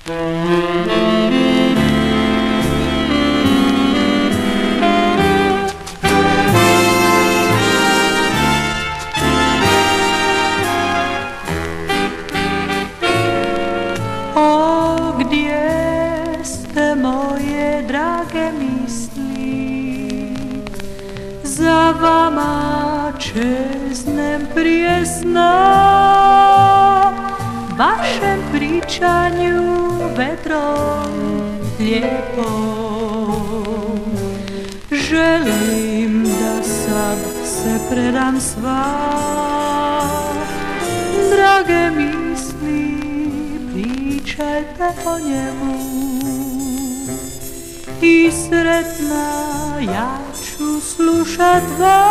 Moje drage misli, za vama čeznem prije sna, vašem pričanju vedrom lijepom. Želim da sad se predam sva, drage misli, pričajte o njemu. I sretna ja ću slušat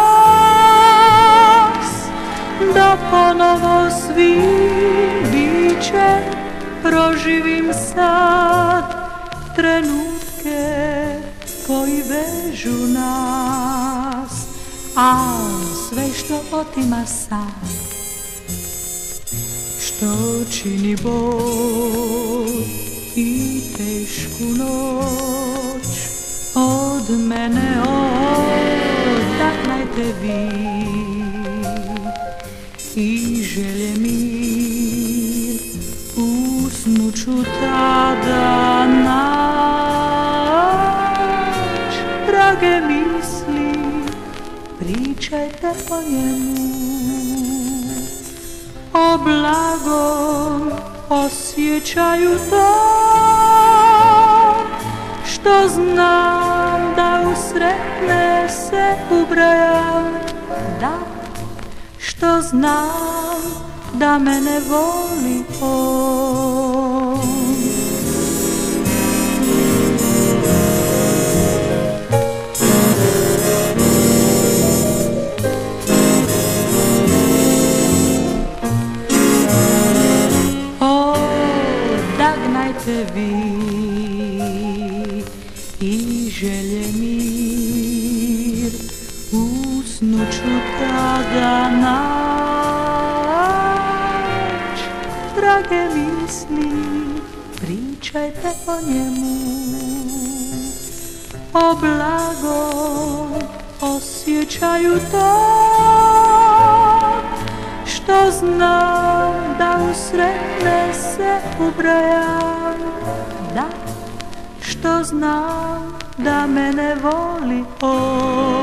vas, da ponovo svim bićem proživim sad trenutke koji vežu nas, a sve što otima sad, što čini bol i tešku noć, od mene odahnajte vi i želje mir, usnuću tada nać. Drage misli, pričajte o njemu, o blagom osjećaju to, što znam da u sretne se ubrajam, da, što znam da mene voli on. Odagnajte vi i želje mir, usnuću kada nać. Drage misli, pričajte o njemu, o blagom osjećaju to, što znam da u sretne se ubrajam, da, što znam da mene voli on.